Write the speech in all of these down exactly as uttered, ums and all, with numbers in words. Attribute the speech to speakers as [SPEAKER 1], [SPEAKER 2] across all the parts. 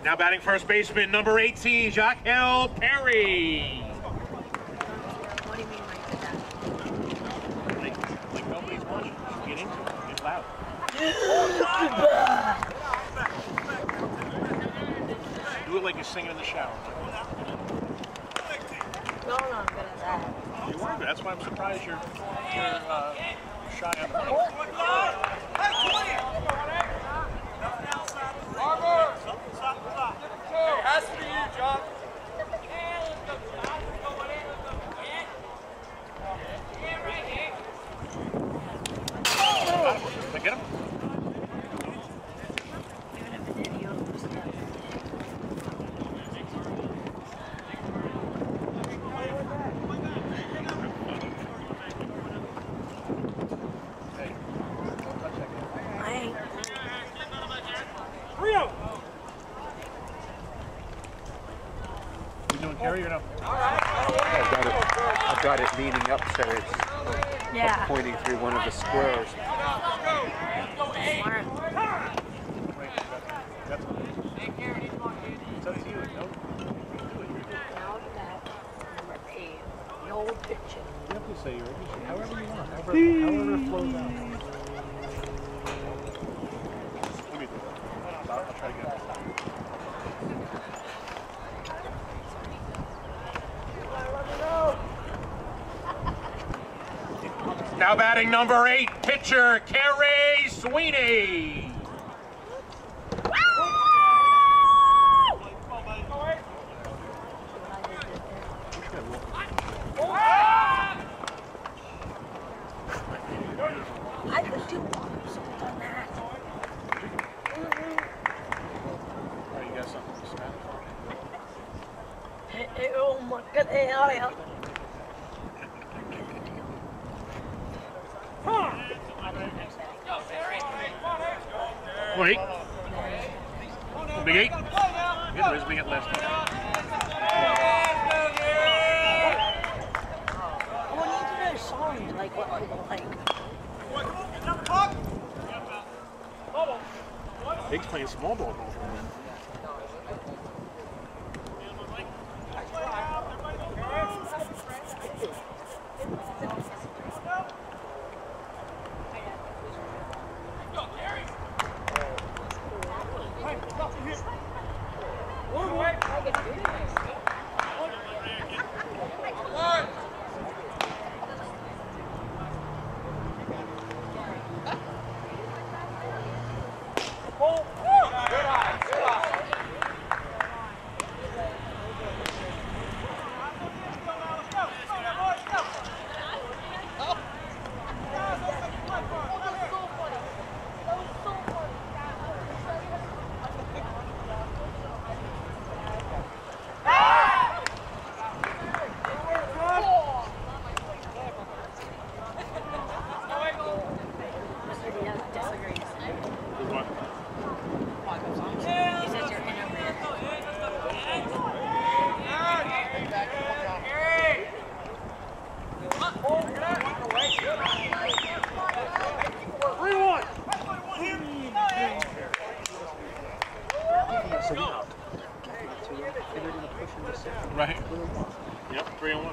[SPEAKER 1] Now batting first baseman, number eighteen, Jaquel Perry.
[SPEAKER 2] What do you mean right to that?
[SPEAKER 1] Like, like nobody's watching. Get into it. Get loud. Do it like you're singing in the shower.
[SPEAKER 2] No, no, I'm good at that.
[SPEAKER 1] You are good. That's why I'm surprised you're, you're uh, shy on the mic.
[SPEAKER 3] It has to be you, John.
[SPEAKER 1] Get him. Harry, or no?
[SPEAKER 4] I've got it. I've got it leaning up so it's
[SPEAKER 2] Yeah.
[SPEAKER 4] pointing through one of the squares.
[SPEAKER 2] Smart.
[SPEAKER 1] It's up to you. No.
[SPEAKER 2] Now that number eight, the old picture.
[SPEAKER 1] You have to say your however you want. However, however it flows out. Let me do it. I'll, I'll try to get it. Now batting number eight, pitcher Kerry Sweeney.
[SPEAKER 2] I could do something on that.
[SPEAKER 1] Oh, you got something to snap?
[SPEAKER 2] Oh my god.
[SPEAKER 1] Wait. Big eight. Good, where's big eight last time?
[SPEAKER 2] I want you to know songs like what people like.
[SPEAKER 1] Big's playing small ball. Right. Yep, three on one.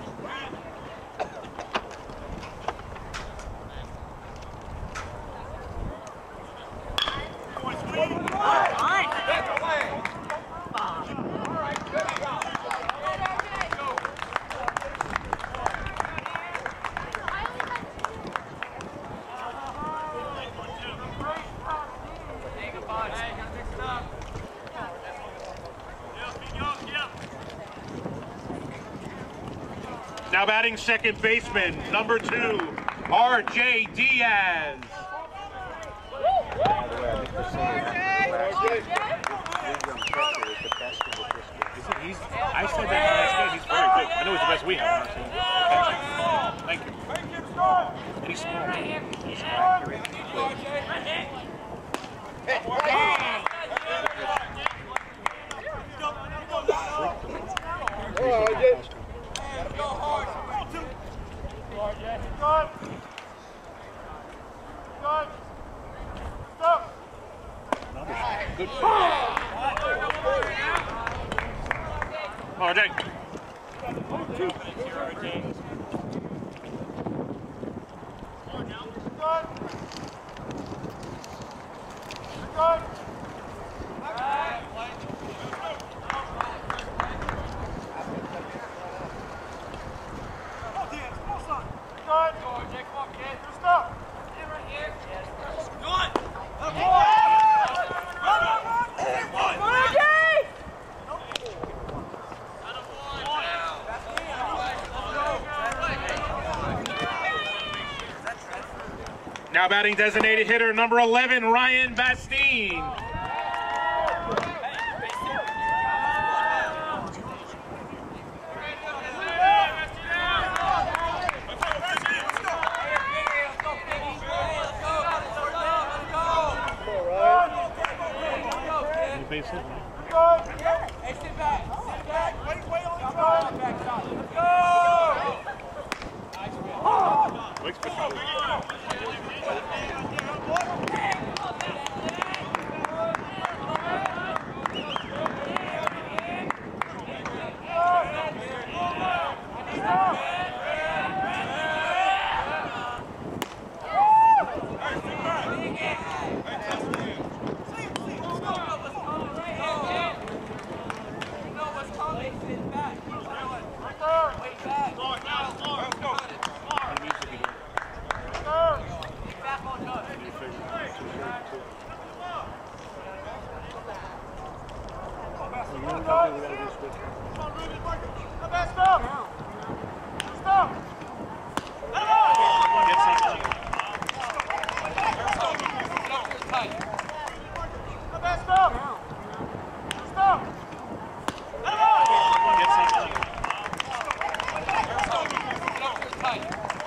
[SPEAKER 1] Now batting second baseman, number two, R J Diaz. He's, I said that last game, he's very good. I know he's the best we have. Thank you. And he's small. He's accurate. Good. Oh, Jake. Now batting designated hitter number eleven, Ryan Bastine.
[SPEAKER 5] Stop!